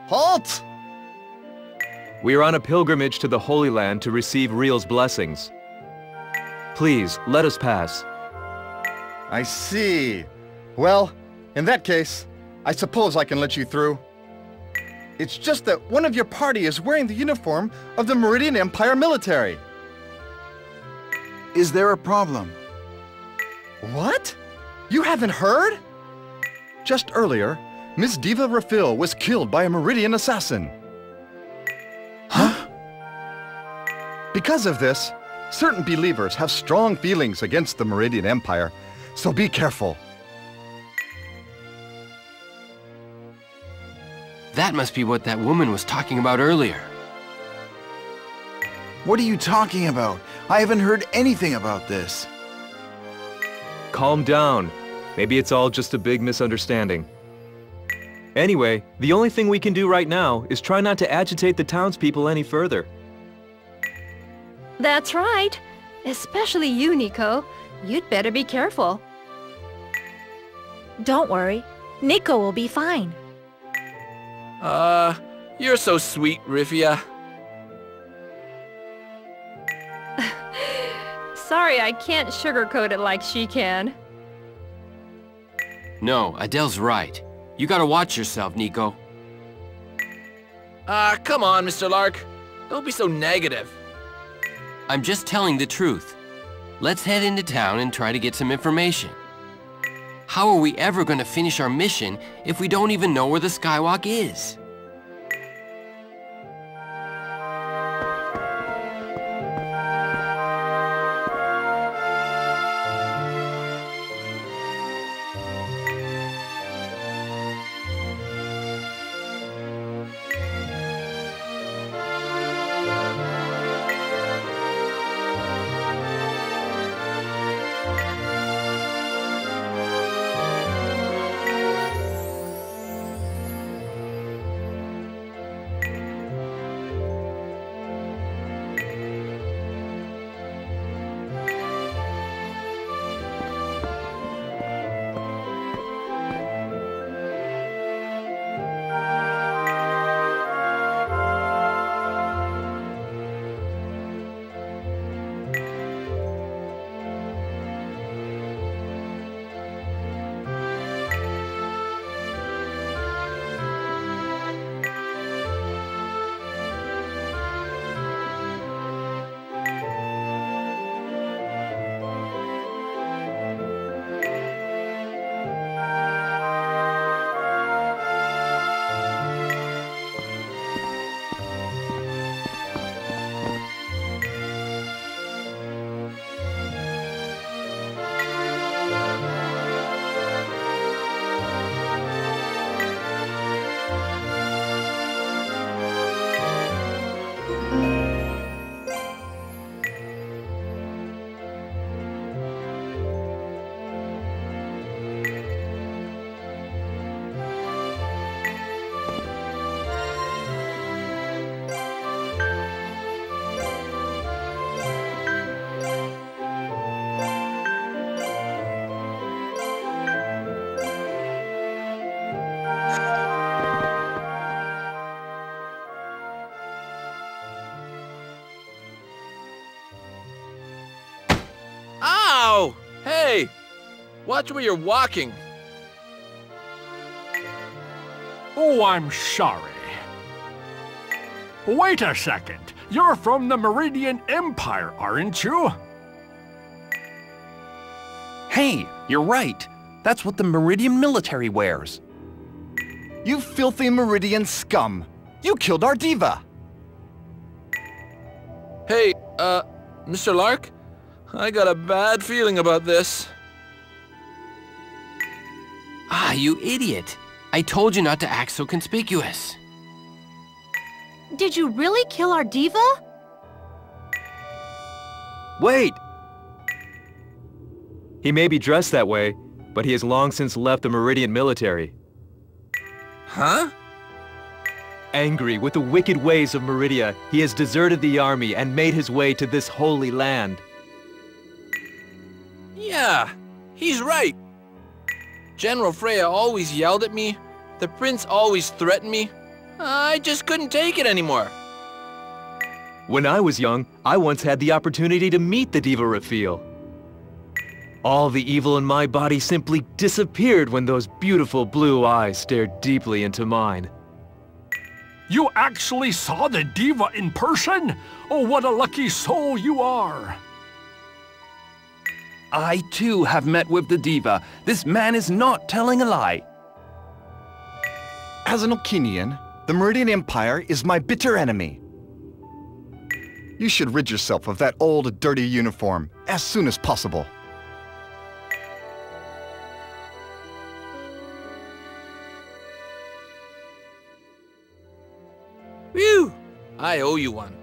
Halt! We are on a pilgrimage to the Holy Land to receive Real's blessings. Please, let us pass. I see. Well, in that case, I suppose I can let you through. It's just that one of your party is wearing the uniform of the Meridian Empire military. Is there a problem? What? You haven't heard? Just earlier, Miss Diva Refil was killed by a Meridian assassin. Huh? Because of this, certain believers have strong feelings against the Meridian Empire, so be careful. That must be what that woman was talking about earlier. What are you talking about? I haven't heard anything about this. Calm down. Maybe it's all just a big misunderstanding. Anyway, the only thing we can do right now is try not to agitate the townspeople any further. That's right. Especially you, Nico. You'd better be careful. Don't worry. Nico will be fine. You're so sweet, Rifia. Sorry, I can't sugarcoat it like she can. No, Adele's right. You gotta watch yourself, Nico. Come on, Mr. Lark. Don't be so negative. I'm just telling the truth. Let's head into town and try to get some information. How are we ever gonna finish our mission if we don't even know where the Skywalk is? Ow! Hey! Watch where you're walking. Oh, I'm sorry. Wait a second. You're from the Meridian Empire, aren't you? Hey, you're right. That's what the Meridian military wears. You filthy Meridian scum! You killed our diva! Hey, Mr. Lark? I got a bad feeling about this. Ah, you idiot. I told you not to act so conspicuous. Did you really kill our diva? Wait! He may be dressed that way, but he has long since left the Meridian military. Huh? Angry with the wicked ways of Meridia, he has deserted the army and made his way to this holy land. Yeah, he's right. General Freya always yelled at me, the prince always threatened me, I just couldn't take it anymore. When I was young, I once had the opportunity to meet the Diva Refil. All the evil in my body simply disappeared when those beautiful blue eyes stared deeply into mine. You actually saw the diva in person? Oh, what a lucky soul you are! I too have met with the diva. This man is not telling a lie. As an Okinian, the Meridian Empire is my bitter enemy. You should rid yourself of that old, dirty uniform as soon as possible. Phew! I owe you one.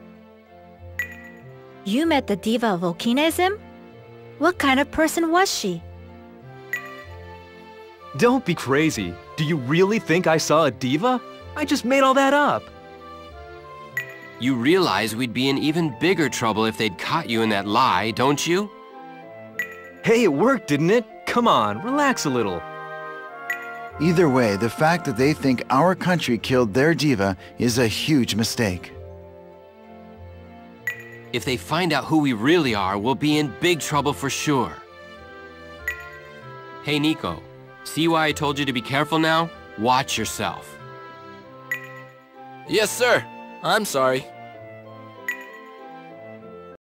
You met the diva of Okinism? What kind of person was she? Don't be crazy. Do you really think I saw a diva? I just made all that up. You realize we'd be in even bigger trouble if they'd caught you in that lie, don't you? Hey, it worked, didn't it? Come on, relax a little. Either way, the fact that they think our country killed their diva is a huge mistake. If they find out who we really are, we'll be in big trouble for sure. Hey, Nico. See why I told you to be careful now? Watch yourself. Yes, sir. I'm sorry.